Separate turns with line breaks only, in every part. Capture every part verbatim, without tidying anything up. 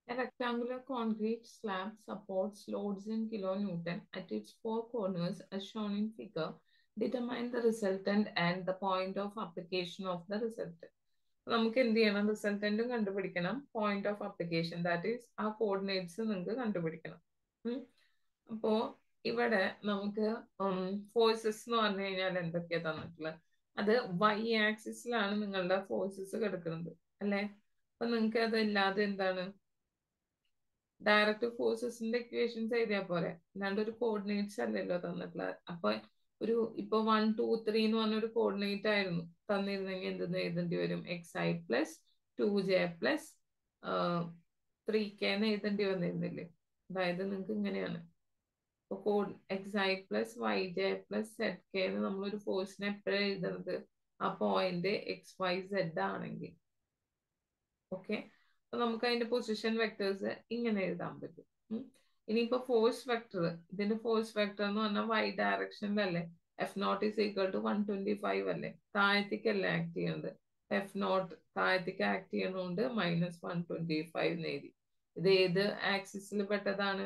A rectangular concrete slab supports loads in kilonewton at its four corners as shown in figure. Determine the resultant and the point of application of the resultant. നമുക്ക് എന്ത് ചെയ്യണം? റിസൾട്ടന്റും കണ്ടുപിടിക്കണം, point of application that is ആ coordinates നിങ്ങൾക്ക് കണ്ടുപിടിക്കണം. ഉം. അപ്പോ ഇവിടെ നമുക്ക് ഫോഴ്സസ് എന്ന് പറഞ്ഞു കഴിഞ്ഞാൽ എന്തൊക്കെയാ തന്നിട്ടുള്ളത്? അത് വൈ ആക്സിസിലാണ് നിങ്ങളുടെ ഫോഴ്സസ് കിടക്കുന്നത് അല്ലെ? അപ്പൊ നിങ്ങൾക്ക് അതില്ലാതെ എന്താണ് ഡയറക്റ്റ് ഫോഴ്സസിന്റെ ഇക്വേഷൻസ് എഴുതിയാൽ പോരെ, അല്ലാണ്ട് ഒരു കോർഡിനേറ്റ്സ് അല്ലല്ലോ തന്നിട്ടുള്ളത്. അപ്പൊ ഒരു ഇപ്പൊ വൺ ടു ത്രീ എന്ന് പറഞ്ഞൊരു കോർഡിനേറ്റ് ആയിരുന്നു തന്നിരുന്നെങ്കിൽ എന്തെന്ന് എഴുതേണ്ടി വരും? X I plus two J plus three K എന്ന് എഴുതേണ്ടി വന്നിരുന്നില്ലേ? അതായത് നിങ്ങൾക്ക് ഇങ്ങനെയാണ് ഇപ്പൊ കോഡ് X I plus Y J plus Z K എന്ന് നമ്മളൊരു ഫോഴ്സിനെ എപ്പോഴും എഴുതുന്നത് ആ പോയിന്റ് എക്സ് വൈ സെഡ് ആണെങ്കിൽ. ഓക്കെ, അപ്പൊ നമുക്ക് അതിന്റെ പൊസിഷൻ വെക്ടേഴ്സ് ഇങ്ങനെ എഴുതാൻ പറ്റും. ഉം. ഇനിയിപ്പോ ഫോഴ്സ് വെക്ടർ, ഇതിന്റെ ഫോഴ്സ് വെക്ടർ എന്ന് പറഞ്ഞാൽ വൈ ഡയറക്ഷനിലല്ലേ? F nought is equal to one twenty five അല്ലേ? താഴത്തേക്കല്ലേ ആക്ട് ചെയ്യുന്നത്? എഫ് നോട്ട് താഴത്തേക്ക് ആക്ട് ചെയ്യുന്നതുകൊണ്ട് മൈനസ് വൺ ട്വന്റി ഫൈവ് എഴുതി. ഇത് ഏത് ആക്സിസിൽ പെട്ടതാണ്?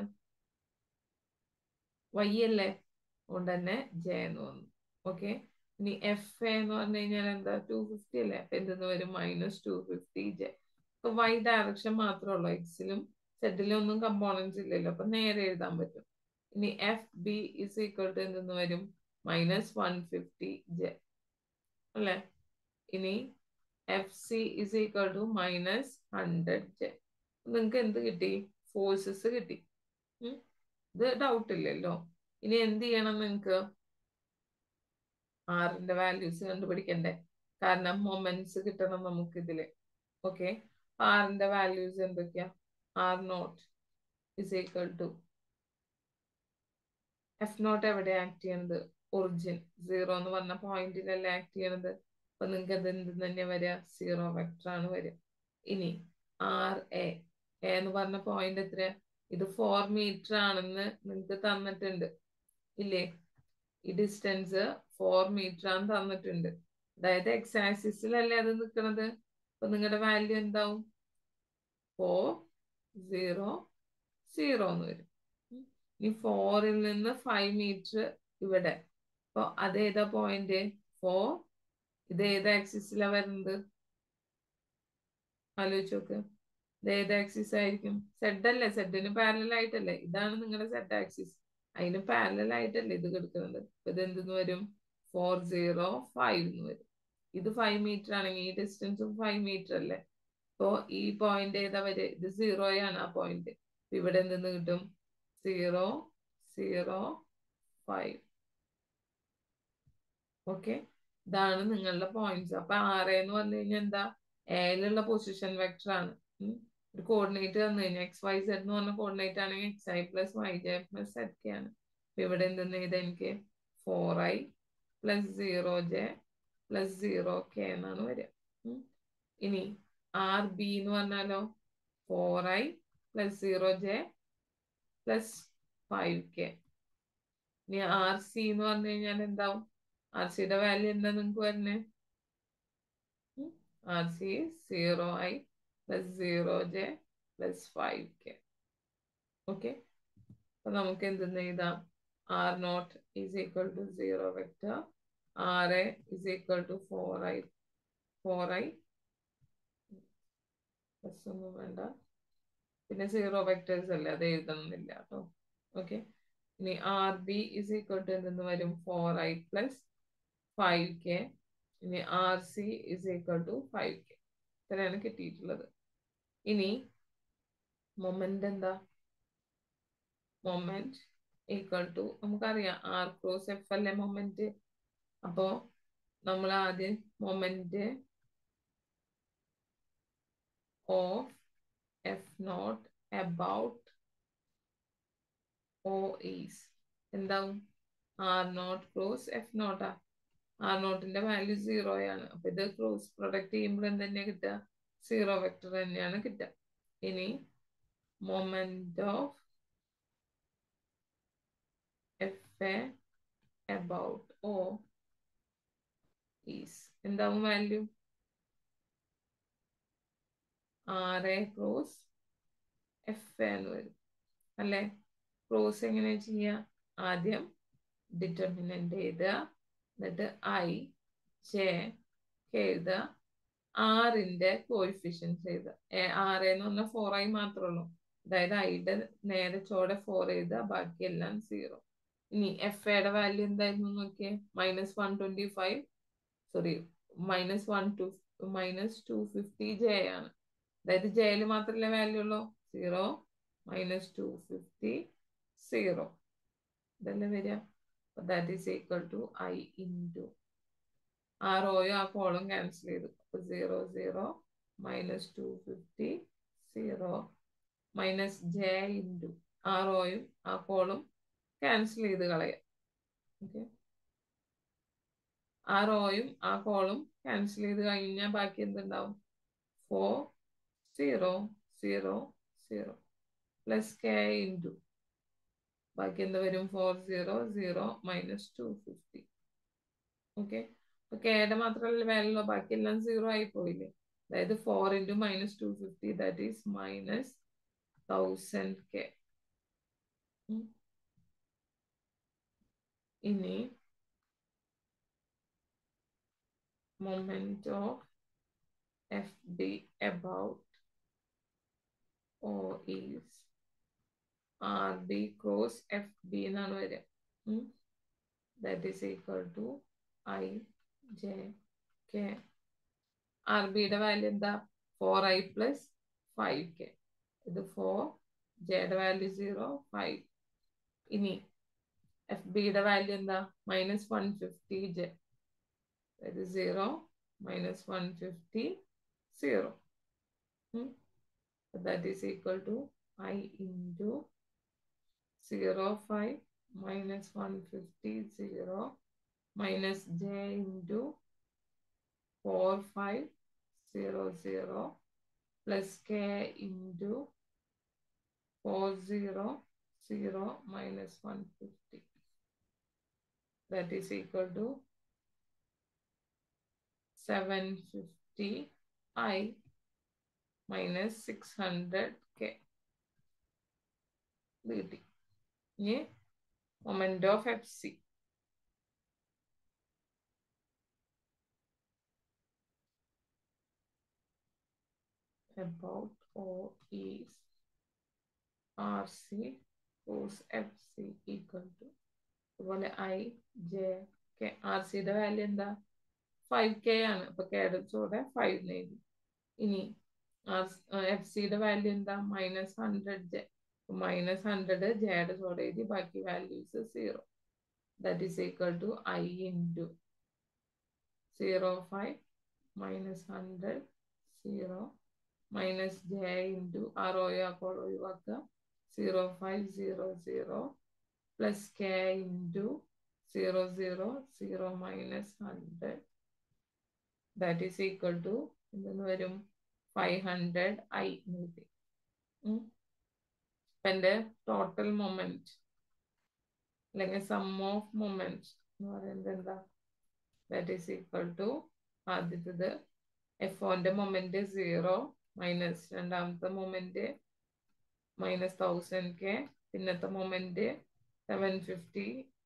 വൈ അല്ലേ? അതുകൊണ്ട് തന്നെ ജെ എന്ന് വന്നു. ഓക്കെ, ഇനി എഫ് എ എന്ന് പറഞ്ഞു കഴിഞ്ഞാൽ എന്താ? ടു ഫിഫ്റ്റി അല്ലേ? അപ്പൊ എന്തെന്ന് വരും? Minus two fifty J. ഇപ്പൊ വൈ ഡയറക്ഷൻ മാത്രമേ ഉള്ളൂ, എക്സിലും സെഡിലും ഒന്നും കമ്പോണൻസ് ഇല്ലല്ലോ, അപ്പൊ നേരെ എഴുതാൻ പറ്റും. ഇനി F B is equal to എന്തെന്ന് വരും? മൈനസ് വൺ ഫിഫ്റ്റി ജെ അല്ലെ? ഇനി F C is equal to minus hundred J. നിങ്ങൾക്ക് എന്ത് കിട്ടി? ഫോഴ്സസ് കിട്ടി. ഉം. ഇത് ഡൗട്ട് ഇല്ലല്ലോ. ഇനി എന്ത് ചെയ്യണം? നിങ്ങൾക്ക് ആറിന്റെ വാല്യൂസ് കണ്ടുപിടിക്കണ്ടേ? കാരണം മൊമെന്റ്സ് കിട്ടണം നമുക്ക് ഇതില്. ഓക്കെ, ആറിന്റെ വാല്യൂസ് എന്തൊക്കെയാ? R nought is equal to F nought എവിടെ ആക്ട് ചെയ്യണത്? ഒറിജിൻ സീറോ എന്ന് പറഞ്ഞ പോയിന്റിലല്ലേ ആക്ട് ചെയ്യണത്? അപ്പൊ നിങ്ങൾക്ക് അത് എന്ത് തന്നെ വരിക? സീറോ വെക്ടർ ആണ് വരിക. ഇനി ആർ എ എന്ന് പറഞ്ഞ പോയിന്റ് എത്ര? ഇത് ഫോർ മീറ്റർ ആണെന്ന് നിങ്ങൾക്ക് തന്നിട്ടുണ്ട് ഇല്ലേ? ഈ ഡിസ്റ്റൻസ് ഫോർ മീറ്റർ ആണ് തന്നിട്ടുണ്ട്. അതായത് എക്സ് ആക്സിസിലല്ലേ അത് നിൽക്കുന്നത്. അപ്പൊ നിങ്ങളുടെ വാല്യൂ എന്താവും? ഫോർ സീറോ സീറോ എന്ന് വരും. ഇനി ഫോറിൽ നിന്ന് ഫൈവ് മീറ്റർ ഇവിടെ. അപ്പൊ അതേതാ പോയിന്റ്? ഫോർ. ഇത് ഏത് ആക്സിസിലാ വരുന്നത്? ആലോചിച്ച് നോക്ക്. ഇത് ഏത് ആക്സിസ് ആയിരിക്കും? സെഡ് അല്ലേ? സെഡിന് പാരലൽ ആയിട്ടല്ലേ? ഇതാണ് നിങ്ങളുടെ സെഡ് ആക്സിസ്, അതിന് പാരലൽ ആയിട്ടല്ലേ ഇത് കിടക്കുന്നത്. ഇത് എന്തെന്ന് വരും? ഫോർ സീറോ ഫൈവ് എന്ന് വരും. ഇത് ഫൈവ് മീറ്റർ ആണെങ്കിൽ ഈ ഡിസ്റ്റൻസും ഫൈവ് മീറ്റർ അല്ലേ? അപ്പോ ഈ പോയിന്റ് ഏതാ വരെ? ഇത് സീറോയാണ് ആ പോയിന്റ്. ഇവിടെ എന്തെന്ന് കിട്ടും? Zero zero five. ഓക്കെ, ഇതാണ് നിങ്ങളുടെ പോയിന്റ്സ്. അപ്പൊ ആറ് എന്ന് പറഞ്ഞു കഴിഞ്ഞാൽ എന്താ? എയിലുള്ള പൊസിഷൻ വെക്ടർ ആണ്. ഉം. ഒരു കോർഡിനേറ്റ് തന്നു കഴിഞ്ഞാൽ എക്സ് വൈ സെഡ് എന്ന് പറഞ്ഞ കോർഡിനേറ്റ് ആണെങ്കിൽ X I plus Y J plus Z K ആണ്. അപ്പൊ ഇവിടെ എന്തെന്ന് ചെയ്താൽ എനിക്ക് four I plus zero J plus zero K എന്നാണ് വരിക. ഉം. ഇനി ആർ ബി എന്ന് പറഞ്ഞാലോ? Four I plus zero J plus five K. ഇനി ആർ സി എന്ന് പറഞ്ഞു കഴിഞ്ഞാൽ എന്താവും? ആർ സിയുടെ വാല്യൂ എന്താ നിങ്ങൾക്ക് വരുന്നത്? R C zero I plus zero J plus five K. Okay, അപ്പൊ നമുക്ക് എന്തെന്ന് എഴുതാം? R nought is equal to zero vector, R A is equal to four I four I plus ഒന്നും വേണ്ട, പിന്നെ സീറോ വെക്ടേഴ്സ് അല്ലേ, അത് എഴുതണമെന്നില്ല കേട്ടോ. ഓക്കെ, ഇനി R B is equal to എന്തെന്ന് വരും? Four I plus five K. ഇനി R C is equal to five K. ഇത്രയാണ് കിട്ടിയിട്ടുള്ളത്. ഇനി മൊമെന്റ് എന്താ? മൊമെന്റ് ഈക്വൽ ടു നമുക്കറിയാം ആർ ക്രോസ് എഫ് അല്ലേ മൊമെന്റ്. അപ്പോ നമ്മൾ ആദ്യം moment of F not about O is എന്താവും? Are not cross F നോട്ടാ. R നോട്ടിന്റെ value zero ആണ്. അപ്പൊ ഇത് ക്രോസ് പ്രൊഡക്റ്റ് ചെയ്യുമ്പോൾ എന്ത് തന്നെയാ കിട്ടുക? സീറോ വെക്ടർ തന്നെയാണ് കിട്ടുക. ഇനി moment of F A about O is എന്താവും value? R A cross F എന്ന് വരും അല്ലേ. ക്രോസ് എങ്ങനെ ചെയ്യാ? ആദ്യം ഡിറ്റർമിനന്റ് എഴുതുക, എന്നിട്ട് ഐ ജെ കെ എഴുതുക, ആറിന്റെ കോയിഫിഷ്യൻസ് എഴുതുക. ആറ് എന്ന് പറഞ്ഞാൽ ഫോർ ആയി മാത്രമേ ഉള്ളൂ. അതായത് ഐയുടെ നേരെ ചോടെ ഫോർ എഴുതുക, ബാക്കിയെല്ലാം സീറോ. ഇനി എഫ് എയുടെ വാല്യൂ എന്തായിരുന്നു നോക്കിയേ? Minus one twenty five sorry minus one two minus two fifty J ആണ്. അതായത് ജെയിൽ മാത്രമല്ലേ വാല്യൂ ഉള്ളൂ? Zero minus two fifty zero. ഇതല്ലേ വരിക? That is equal to I into ആ റോയും ആ കോളും ക്യാൻസൽ ചെയ്തു. അപ്പൊ zero zero minus two fifty zero minus J into ആ റോയും ആ കോളും ക്യാൻസൽ ചെയ്ത് കളയാം. ഓക്കെ, ആ റോയും ആ കോളും ക്യാൻസൽ ചെയ്ത് കഴിഞ്ഞാൽ ബാക്കി എന്തുണ്ടാവും? Four zero zero zero plus K into ബാക്കി എന്ത് വരും? Four zero zero minus two fifty. Okay, അപ്പൊ കെയുടെ മാത്രമല്ല വാല്യൂ, ബാക്കിയെല്ലാം സീറോ ആയി പോയില്ലേ? അതായത് four into minus two fifty that is minus thousand K. ഇനി moment of F B about O is R B cross F B എന്നാണ് വരിക. That is equal to I J K. R B യുടെ value എന്താ? Four I plus five K. ഇത് four, ജെയുടെ value zero, five. ഇനി F ബിയുടെ value എന്താ? Minus one fifty J. That is zero minus one fifty zero. Hmm? That is equal to I into zero five minus one fifty zero minus j into four five zero zero plus k into four zero zero minus one fifty. That is equal to seven fifty I minus six hundred K. കിട്ടി. ഇനി moment of F C. about O is R C cos F C equal to അതുപോലെ I J K. R സിയുടെ value എന്താ? Five K ആണ്. അപ്പൊ കെയുടെ കൂടെ five എഴുതി. ഇനി എഫ് സിയുടെ വാല്യൂ എന്താ? Minus hundred J. Minus hundred ജെയുടെ കൂടെ എഴുതി, ബാക്കി values zero. That is equal to I into zero five minus hundred zero minus J into ആ റോയോ അപ്പോൾ ഒഴിവാക്കുക, zero five zero zero plus K into zero zero zero minus hundred. That is equal to എന്തെന്ന് വരും? Five hundred I കിട്ടി. ഇപ്പം എൻ്റെ total moment അല്ലെങ്കിൽ സം ഓഫ് മൊമെന്റ് എന്ന് പറയുന്നത് എന്താ? ദാറ്റ് ഈസ് ഈക്വൽ ടു ആദ്യത്തത് എഫ് ഓന്റെ മൊമെന്റ് സീറോ മൈനസ് രണ്ടാമത്തെ മൊമെന്റ് മൈനസ് തൗസൻഡ് കെ, പിന്നത്തെ moment seven fifty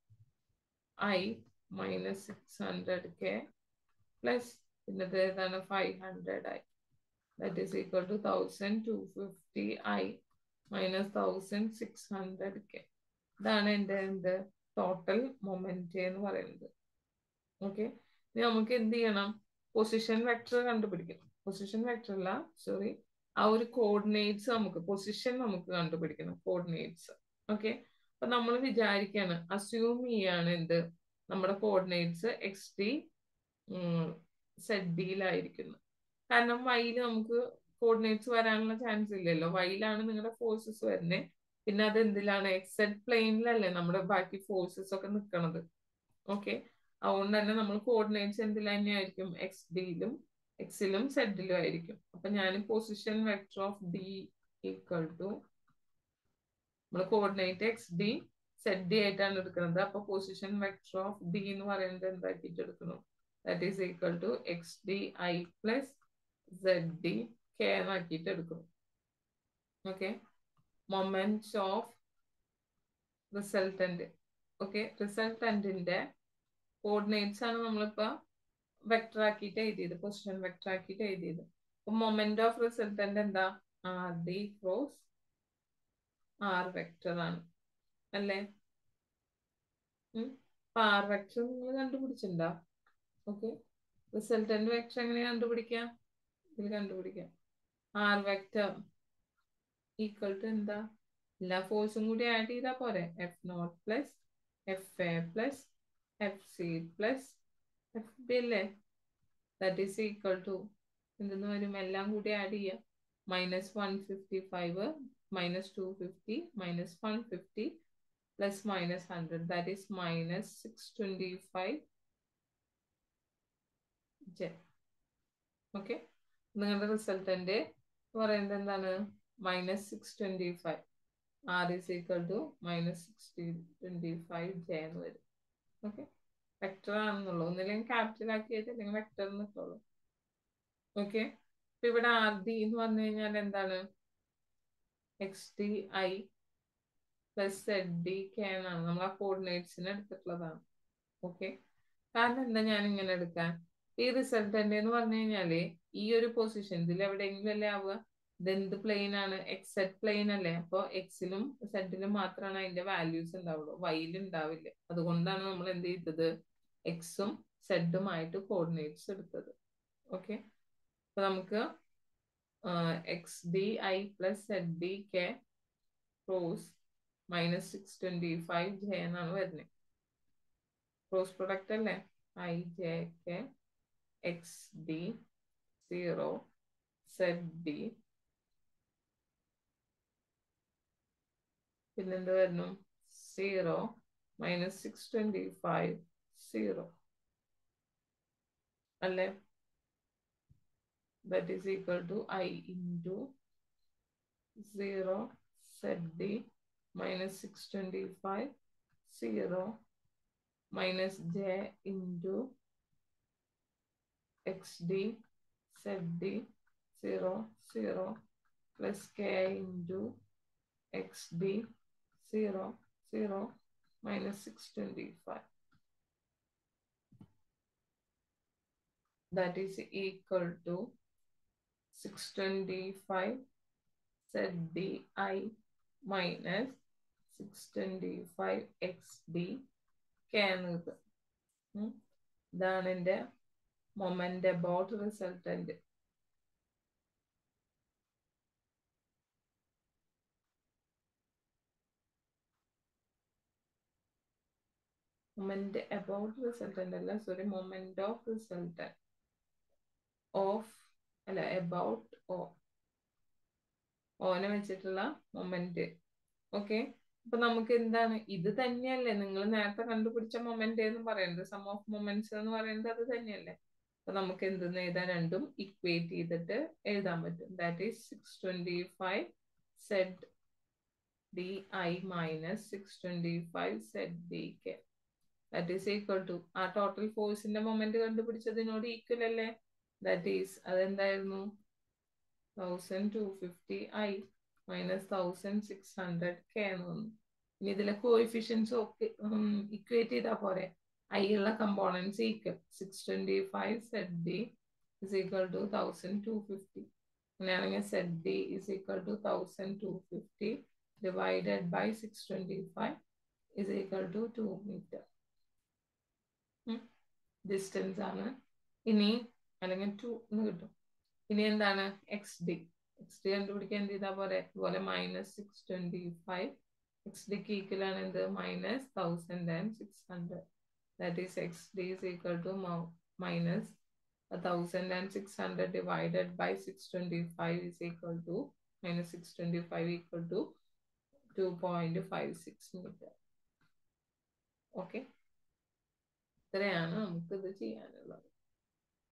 I minus six hundred K plus പിന്നത്തെ ഏതാണ്? Five hundred I. That is equal to thousand two fifty I minus thousand six hundred K. ഇതാണ് എൻ്റെ എന്ത് total moment എന്ന് പറയുന്നത്. Okay, ഇനി നമുക്ക് എന്ത് ചെയ്യണം? പൊസിഷൻ വെക്ടർ കണ്ടുപിടിക്കണം. പൊസിഷൻ വെക്ടർ അല്ല, സോറി, ആ ഒരു കോർഡിനേറ്റ്സ് നമുക്ക് പൊസിഷൻ നമുക്ക് കണ്ടുപിടിക്കണം, കോർഡിനേറ്റ്സ്. ഓക്കെ, അപ്പൊ നമ്മൾ വിചാരിക്കാണ്, അസ്യൂം ചെയ്യാണ് എന്ത്? നമ്മുടെ കോർഡിനേറ്റ്സ് എക്സ് ഡി സെഡ് ഡിയിലായിരിക്കുന്നു. കാരണം വൈയിൽ നമുക്ക് കോർഡിനേറ്റ്സ് വരാനുള്ള ചാൻസ് ഇല്ലല്ലോ. വൈയിലാണ് നിങ്ങളുടെ ഫോഴ്സസ് വരുന്നത്. പിന്നെ അത് എന്തിലാണ്? എക്സ് സെഡ് പ്ലെയിനിലല്ലേ നമ്മുടെ ബാക്കി ഫോഴ്സസ് ഒക്കെ നിൽക്കുന്നത്. ഓക്കെ, അതുകൊണ്ട് തന്നെ നമ്മൾ കോർഡിനേറ്റ്സ് എന്തിൽ തന്നെയായിരിക്കും? എക്സ് ഡിയിലും എക്സിലും സെഡിലും ആയിരിക്കും. അപ്പൊ ഞാൻ position vector of D equal to നമ്മൾ coordinate X D Z D ആയിട്ടാണ് എടുക്കുന്നത്. അപ്പൊ പൊസിഷൻ വെക്ടർ ഓഫ് ഡി എന്ന് പറയുന്നത് എന്താക്കിയിട്ട് എടുക്കണം? That is equal to X D I plus Z D K എന്നാക്കിയിട്ട് എടുക്കണം. Okay, moments of resultant. Okay, റിസൾട്ടന്റിന്റെ കോർഡിനേറ്റ്സ് ആണ് നമ്മളിപ്പോ വെക്ടർ ആക്കിയിട്ട് എഴുതിയത്, പൊസിഷൻ വെക്ടർ ആക്കിയിട്ട് എഴുതിയത്. അപ്പൊ മൊമെന്റ് ഓഫ് റിസൾട്ടന്റ് എന്താ? R D cross R vector ആണ് അല്ലേ? അപ്പൊ ആർ വെക്ടർ നിങ്ങൾ കണ്ടുപിടിച്ചിട്ടുണ്ടോ? ഓക്കെ, റിസൾട്ടന്റ് വെക്ടർ എങ്ങനെ കണ്ടുപിടിക്കാം? ഇത് കണ്ടുപിടിക്കാം. ആർ വെക്ടർ ഈക്വൽ ടു എന്താ? എല്ലാ ഫോഴ്സും കൂടി ആഡ് ചെയ്താൽ പോരെ? F nought plus F A plus F C plus F B അല്ലേ? ദാറ്റ് ഈസ് ഈക്വൽ ടു എന്തെന്ന് വരും? എല്ലാം കൂടി ആഡ് ചെയ്യാം. Minus one fifty five minus two fifty minus one fifty plus minus hundred, that is minus six twenty five J. Okay, നിങ്ങളുടെ resultant പറയുന്നത് എന്താണ്? Minus six twenty five. R is equal to minus sixty twenty five J എന്ന് വരും. Okay, vector ആണെന്നുള്ളൂ. ഒന്നില്ലെങ്കിൽ capital ആക്കിയിട്ട് അല്ലെങ്കിൽ vector എന്നിട്ടുള്ളൂ. Okay, ഇപ്പൊ ഇവിടെ ആർ ഡി എന്ന് പറഞ്ഞു കഴിഞ്ഞാൽ എന്താണ്? X D I plus Z D K എന്നാണ്. നമ്മൾ ആ കോർഡിനേറ്റ്സിന് എടുത്തിട്ടുള്ളതാണ്. ഓക്കെ, കാരണം എന്താ ഞാൻ ഇങ്ങനെ എടുക്കാൻ? ഈ റിസൾട്ടന്റ് എന്ന് പറഞ്ഞു കഴിഞ്ഞാല് ഈ ഒരു പൊസിഷൻ ഇതിൽ എവിടെയെങ്കിലും അല്ലേ ആവുക? ഇതെന്ത് പ്ലെയിൻ ആണ്? എക്സ് സെഡ് പ്ലെയിൻ അല്ലേ? അപ്പൊ എക്സിലും സെഡിലും മാത്രമാണ് അതിന്റെ വാല്യൂസ് ഉണ്ടാവുള്ളൂ, വൈയിൽ ഉണ്ടാവില്ല. അതുകൊണ്ടാണ് നമ്മൾ എന്ത് ചെയ്തത്? എക്സും സെഡുമായിട്ട് കോർഡിനേറ്റ്സ് എടുത്തത്. ഓക്കെ, അപ്പൊ നമുക്ക് X D I plus Z D K cross minus six twenty five J എന്നാണ് വരുന്നത്. ക്രോസ് പ്രൊഡക്റ്റ് അല്ലേ? I J K X D zero Z D പിന്നെന്ത് വരുന്നു? Zero minus six twenty five zero അല്ലേ? That is equal to I into zero Z D minus six twenty five zero minus J into X D Z D zero zero plus K into X D zero zero minus six twenty five. That is equal to six twenty-five Z D I minus six twenty-five X D K എന്നത്. ഇതാണ് എൻ്റെ moment about resultant. Moment about resultant അല്ല, sorry, moment of resultant of അല്ല about O ഓനെ വെച്ചിട്ടുള്ള moment. Okay, അപ്പൊ നമുക്ക് എന്താണ്? ഇത് തന്നെയല്ലേ നിങ്ങൾ നേരത്തെ കണ്ടുപിടിച്ച മൊമെന്റ് എന്ന് പറയുന്നത്? സം ഓഫ് മൊമെന്റ്സ് എന്ന് പറയുന്നത് അത് തന്നെയല്ലേ? അപ്പൊ നമുക്ക് എന്തെന്ന് എഴുതാൻ? രണ്ടും ഇക്വേറ്റ് ചെയ്തിട്ട് എഴുതാൻ പറ്റും. That is six twenty five Z D I minus six twenty five Z D K that is equal to ആ ടോട്ടൽ ഫോഴ്സിന്റെ മൊമെന്റ് കണ്ടുപിടിച്ചതിനോട് ഈക്വൽ അല്ലേ? ദാറ്റ് ഈസ് അതെന്തായിരുന്നു? Thousand two fifty I minus thousand six hundred K എന്ന് വന്നു. ഇനി ഇതിലെ coefficients ഒക്കെ ഇക്വേറ്റ് ചെയ്താൽ പോരെ? ഐ ഉള്ള components equal six twenty five Z D is equal to thousand two fifty. അങ്ങനെയാണെങ്കിൽ Z D is equal to thousand two fifty divided by six twenty five is equal to two metre distance ആണ്. ഇനി അല്ലെങ്കിൽ to എന്ന് കിട്ടും. ഇനി എന്താണ്? X D. X D കണ്ടുപിടിക്കാൻ എന്ത് ചെയ്താൽ പോലെ? ഇതുപോലെ minus six twenty five X ഡിക്ക് ഈക്വൽ ആണ് എന്ത്? Minus thousand and six hundred. That is X D is equal to minus thousand and six hundred divided by six twenty five is equal to minus six twenty five equal to two point five six metre. Okay, ഇത്രയാണ് നമുക്ക് ഇത് ചെയ്യാനുള്ളത്.